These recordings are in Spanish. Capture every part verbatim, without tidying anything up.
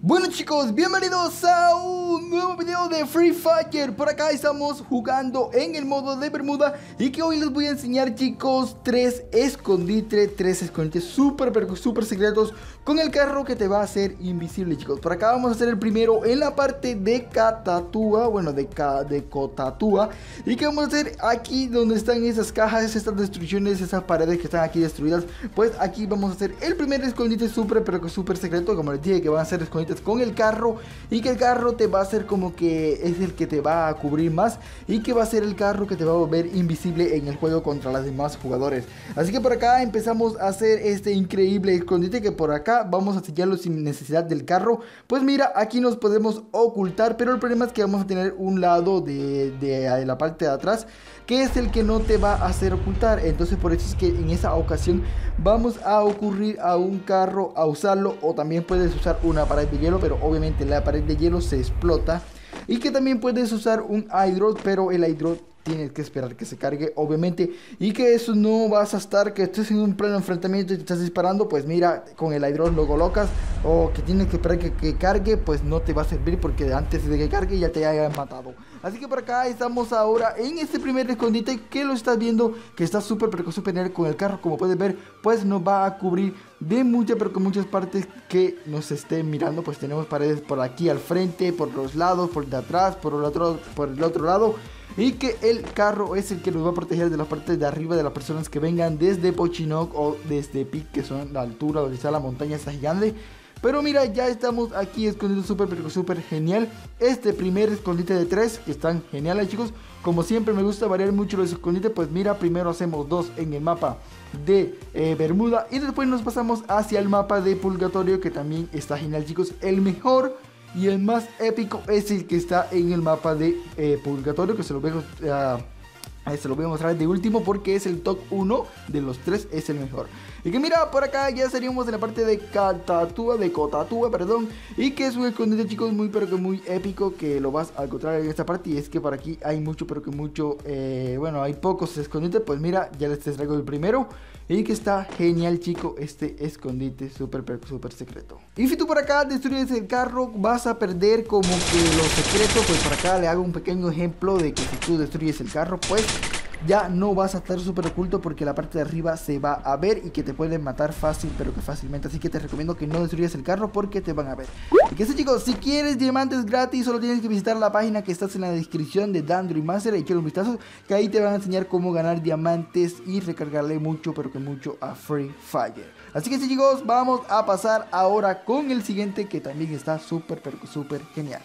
Bueno chicos, bienvenidos a un nuevo video de Free Fire. Por acá estamos jugando en el modo de Bermuda y que hoy les voy a enseñar, chicos, tres escondites, tres escondites súper, pero súper secretos con el carro que te va a hacer invisible, chicos. Por acá vamos a hacer el primero en la parte de Catatua, bueno, de, Ca de Cotatúa. Y que vamos a hacer aquí donde están esas cajas, estas destrucciones, esas paredes que están aquí destruidas. Pues aquí vamos a hacer el primer escondite súper, pero que súper secreto. Como les dije, que van a ser escondites con el carro y que el carro te va a hacer como que es el que te va a cubrir más y que va a ser el carro que te va a volver invisible en el juego contra los demás jugadores. Así que por acá empezamos a hacer este increíble escondite, que por acá vamos a sellarlo sin necesidad del carro. Pues mira, aquí nos podemos ocultar, pero el problema es que vamos a tener un lado de, de, de la parte de atrás que es el que no te va a hacer ocultar. Entonces por eso es que en esa ocasión vamos a ocurrir a un carro a usarlo, o también puedes usar una pared de hielo, pero obviamente la pared de hielo se explota. Y que también puedes usar un hydro, pero el hydro tienes que esperar que se cargue, obviamente. Y que eso no vas a estar, que estés en un pleno enfrentamiento y te estás disparando, pues mira, con el hydro lo colocas, o que tienes que esperar que, que cargue, pues no te va a servir porque antes de que cargue ya te hayan matado. Así que por acá estamos ahora en este primer escondite que lo estás viendo, que está súper pero súper genial con el carro. Como puedes ver, pues nos va a cubrir de muchas pero con muchas partes que nos estén mirando. Pues tenemos paredes por aquí al frente, por los lados, por de atrás, por el otro, por el otro lado. Y que el carro es el que nos va a proteger de las partes de arriba de las personas que vengan desde Pochinoc o desde Pic, que son la altura donde está la montaña esta gigante. Pero mira, ya estamos aquí escondidos súper, pero súper genial. Este primer escondite de tres, que están geniales, chicos. Como siempre me gusta variar mucho los escondites. Pues mira, primero hacemos dos en el mapa de eh, Bermuda y después nos pasamos hacia el mapa de Purgatorio, que también está genial, chicos. El mejor y el más épico es el que está en el mapa de eh, Purgatorio, que se lo veo... Uh, se lo voy a mostrar de último porque es el top uno de los tres, es el mejor. Y que mira, por acá ya estaríamos en la parte de Catatua, de Cotatúa, perdón. Y que es un escondite, chicos, muy pero que muy épico, que lo vas a encontrar en esta parte. Y es que por aquí hay mucho pero que mucho, eh, bueno, hay pocos escondites. Pues mira, ya les traigo el primero. Y que está genial, chico, este escondite súper pero súper secreto. Y si tú por acá destruyes el carro, vas a perder como que los secretos. Pues por acá le hago un pequeño ejemplo de que si tú destruyes el carro, pues ya no vas a estar súper oculto, porque la parte de arriba se va a ver y que te pueden matar fácil, pero que fácilmente. Así que te recomiendo que no destruyas el carro porque te van a ver. Y que sí, chicos, si quieres diamantes gratis, solo tienes que visitar la página que está en la descripción de Dandruid Master. Echale un vistazo, que ahí te van a enseñar cómo ganar diamantes y recargarle mucho, pero que mucho a Free Fire. Así que sí, chicos, vamos a pasar ahora con el siguiente, que también está súper, pero súper genial.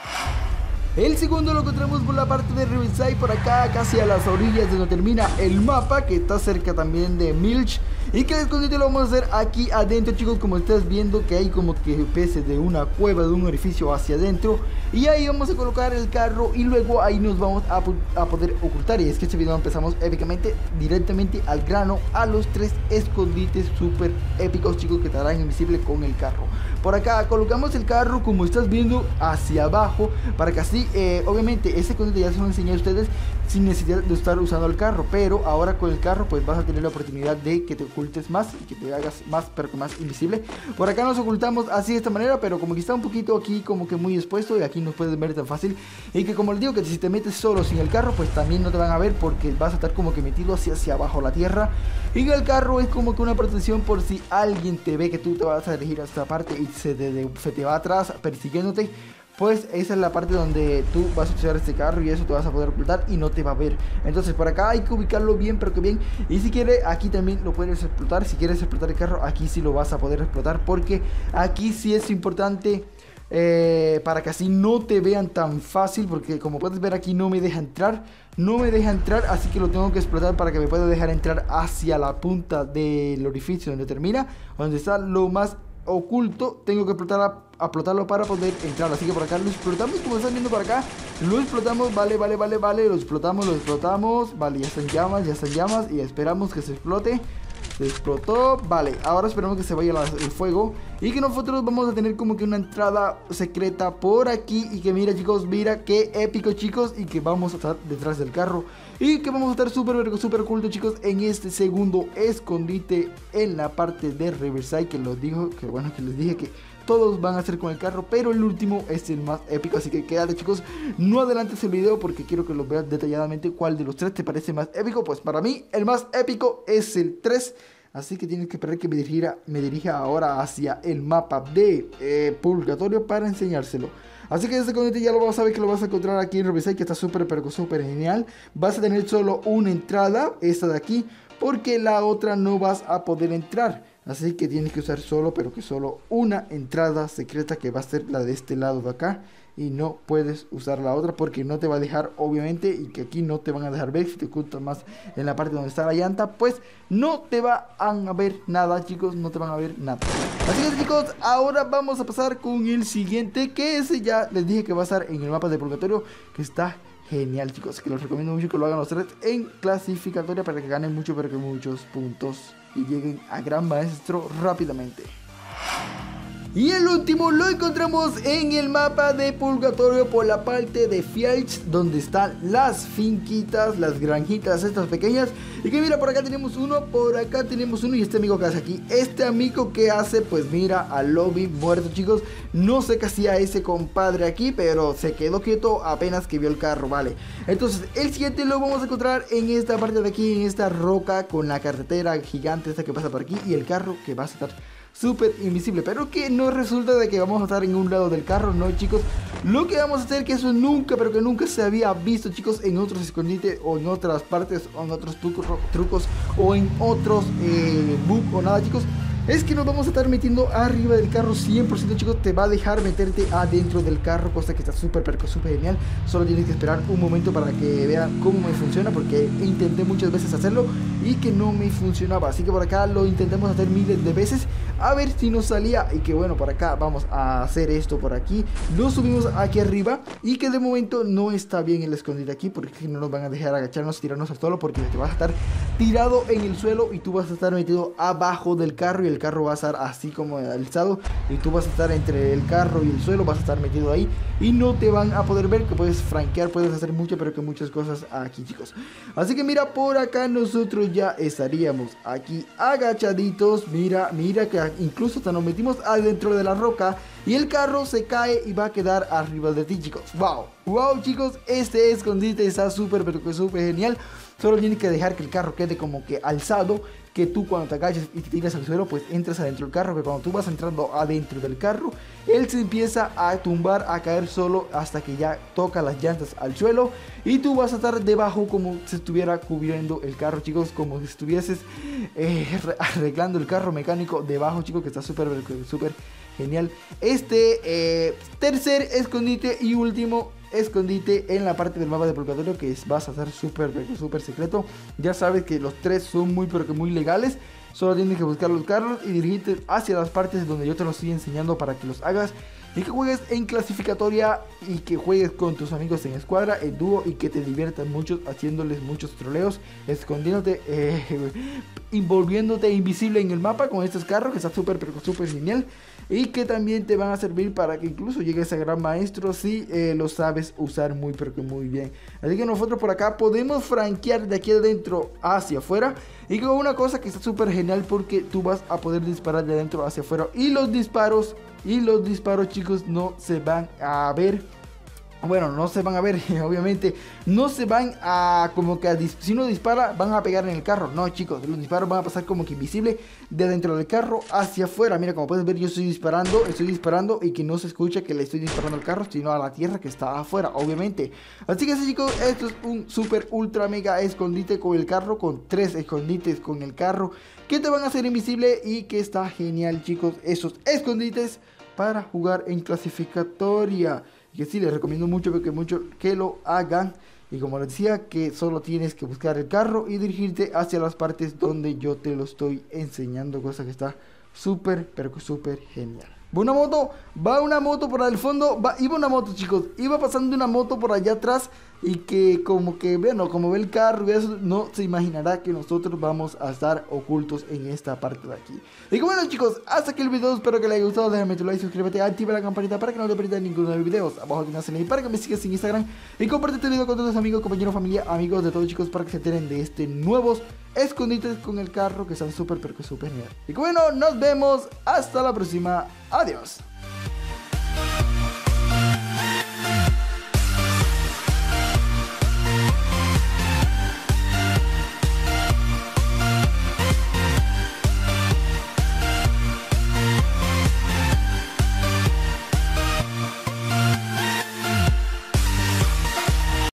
El segundo lo encontramos por la parte de Riverside, por acá casi a las orillas de donde termina el mapa, que está cerca también de Milch. Y que el escondite lo vamos a hacer aquí adentro, chicos, como estás viendo que hay como que peces de una cueva, de un orificio hacia adentro. Y ahí vamos a colocar el carro y luego ahí nos vamos a, a poder ocultar. Y es que este video empezamos épicamente, directamente al grano, a los tres escondites súper épicos, chicos, que te harán invisible con el carro. Por acá colocamos el carro, como estás viendo, hacia abajo, para que así, eh, obviamente, ese escondite ya se lo enseñé a ustedes sin necesidad de estar usando el carro. Pero ahora con el carro, pues vas a tener la oportunidad de que te ocultes más y que te hagas más, pero que más invisible. Por acá nos ocultamos así de esta manera, pero como que está un poquito aquí como que muy expuesto, y aquí no puedes ver tan fácil. Y que como les digo, que si te metes solo sin el carro, pues también no te van a ver, porque vas a estar como que metido hacia, hacia abajo la tierra. Y que el carro es como que una protección por si alguien te ve que tú te vas a dirigir a esta parte y se te, de, se te va atrás persiguiéndote. Pues esa es la parte donde tú vas a usar este carro y eso te vas a poder ocultar y no te va a ver. Entonces por acá hay que ubicarlo bien, pero que bien. Y si quieres, aquí también lo puedes explotar. Si quieres explotar el carro, aquí sí lo vas a poder explotar, porque aquí sí es importante, eh, para que así no te vean tan fácil. Porque como puedes ver, aquí no me deja entrar. No me deja entrar, así que lo tengo que explotar para que me pueda dejar entrar hacia la punta del orificio donde termina, donde está lo más oculto. Tengo que explotar a, a explotarlo para poder entrar. Así que por acá lo explotamos, como están viendo por acá. Lo explotamos, vale, vale, vale, vale. Lo explotamos, lo explotamos. Vale, ya están llamas, ya están llamas. Y esperamos que se explote. Se explotó, vale, ahora esperamos que se vaya la, el fuego. Y que nosotros vamos a tener como que una entrada secreta por aquí. Y que mira, chicos, mira qué épico, chicos. Y que vamos a estar detrás del carro. Y que vamos a estar súper, súper ocultos, chicos, en este segundo escondite en la parte de Riverside. Que los dijo, que bueno, que les dije que todos van a ser con el carro, pero el último es el más épico, así que quédate chicos, no adelantes el video porque quiero que lo veas detalladamente cuál de los tres te parece más épico. Pues para mí el más épico es el tres. Así que tienes que esperar que me dirija, me dirija ahora hacia el mapa de eh, Purgatorio para enseñárselo. Así que este escondite ya lo vas a ver que lo vas a encontrar aquí en Riverside, que está súper pero súper genial. Vas a tener solo una entrada, esta de aquí, porque la otra no vas a poder entrar. Así que tienes que usar solo, pero que solo una entrada secreta, que va a ser la de este lado de acá. Y no puedes usar la otra porque no te va a dejar, obviamente, y que aquí no te van a dejar ver. Si te ocultas más en la parte donde está la llanta, pues no te van a ver nada, chicos, no te van a ver nada. Así que chicos, ahora vamos a pasar con el siguiente, que ese ya les dije que va a estar en el mapa de Purgatorio, que está genial chicos, que los recomiendo mucho que lo hagan los tres en clasificatoria para que ganen mucho, pero que muchos puntos y lleguen a gran maestro rápidamente. Y el último lo encontramos en el mapa de Purgatorio por la parte de Fields, donde están las finquitas, las granjitas estas pequeñas. Y que mira, por acá tenemos uno, por acá tenemos uno, y este amigo que hace aquí, este amigo que hace, pues mira, al lobby muerto chicos. No sé qué hacía ese compadre aquí, pero se quedó quieto apenas que vio el carro, vale. Entonces el siguiente lo vamos a encontrar en esta parte de aquí, en esta roca, con la carretera gigante esta que pasa por aquí, y el carro que va a estar súper invisible, pero que no resulta de que vamos a estar en un lado del carro, no chicos. Lo que vamos a hacer, que eso nunca, pero que nunca se había visto chicos, en otros escondites o en otras partes o en otros trucos, trucos o en otros eh, bug o nada chicos, es que nos vamos a estar metiendo arriba del carro cien por ciento chicos. Te va a dejar meterte adentro del carro, cosa que está súper pero súper genial. Solo tienes que esperar un momento para que vean cómo me funciona, porque intenté muchas veces hacerlo y que no me funcionaba. Así que por acá lo intentamos hacer miles de veces a ver si nos salía. Y que bueno, por acá vamos a hacer esto por aquí. Lo subimos aquí arriba, y que de momento no está bien el escondite aquí, porque no nos van a dejar agacharnos, tirarnos al suelo, porque te vas a estar tirado en el suelo y tú vas a estar metido abajo del carro, y el carro va a estar así como alzado, y tú vas a estar entre el carro y el suelo, vas a estar metido ahí y no te van a poder ver, que puedes franquear, puedes hacer mucho, pero que muchas cosas aquí chicos. Así que mira, por acá nosotros ya estaríamos aquí agachaditos. Mira, mira que incluso hasta nos metimos adentro de la roca y el carro se cae y va a quedar arriba de ti chicos. Wow, wow chicos, este escondite está súper pero que súper genial. Solo tienes que dejar que el carro quede como que alzado, que tú cuando te agaches y te tiras al suelo, pues entras adentro del carro, que cuando tú vas entrando adentro del carro, él se empieza a tumbar, a caer solo hasta que ya toca las llantas al suelo, y tú vas a estar debajo como si estuviera cubriendo el carro chicos, como si estuvieses eh, arreglando el carro mecánico debajo chicos, que está súper súper genial. Este eh, tercer escondite y último escondite en la parte del mapa de Purgatorio, que es, vas a hacer súper súper secreto. Ya sabes que los tres son muy pero que muy legales. Solo tienes que buscar los carros y dirigirte hacia las partes donde yo te los estoy enseñando para que los hagas, y que juegues en clasificatoria, y que juegues con tus amigos en escuadra, en dúo, y que te diviertas mucho haciéndoles muchos troleos, escondiéndote, eh, envolviéndote invisible en el mapa con estos carros, que está súper pero súper genial, y que también te van a servir para que incluso llegues a gran maestro si eh, lo sabes usar muy pero que muy bien. Así que nosotros por acá podemos franquear de aquí adentro hacia afuera, y con una cosa que está súper genial, porque tú vas a poder disparar de adentro hacia afuera, y los disparos y los disparos chicos no se van a ver. Bueno, no se van a ver, obviamente. No se van a, como que a, si uno dispara, van a pegar en el carro. No, chicos, los disparos van a pasar como que invisible de dentro del carro hacia afuera. Mira, como puedes ver, yo estoy disparando, estoy disparando, y que no se escucha que le estoy disparando al carro, sino a la tierra que está afuera, obviamente. Así que sí, chicos, esto es un super ultra mega escondite con el carro, con tres escondites con el carro que te van a hacer invisible, y que está genial, chicos, esos escondites para jugar en clasificatoria. Y que sí, les recomiendo mucho, porque mucho que lo hagan. Y como les decía, que solo tienes que buscar el carro y dirigirte hacia las partes donde yo te lo estoy enseñando, cosa que está súper, pero súper genial. Va una moto, va una moto por el fondo, va, iba una moto chicos, iba pasando una moto por allá atrás, y que como que, bueno, como ve el carro y eso, no se imaginará que nosotros vamos a estar ocultos en esta parte de aquí. Y que bueno chicos, hasta aquí el video, espero que les haya gustado, déjame tu like, suscríbete, activa la campanita para que no te pierdas ninguno de mis videos. Abajo tienes el link para que me sigas en Instagram, y comparte este video con todos tus amigos, compañeros, familia, amigos de todos chicos, para que se enteren de este nuevos escondites con el carro, que están súper, pero que súper genial. Y que bueno, nos vemos hasta la próxima, adiós.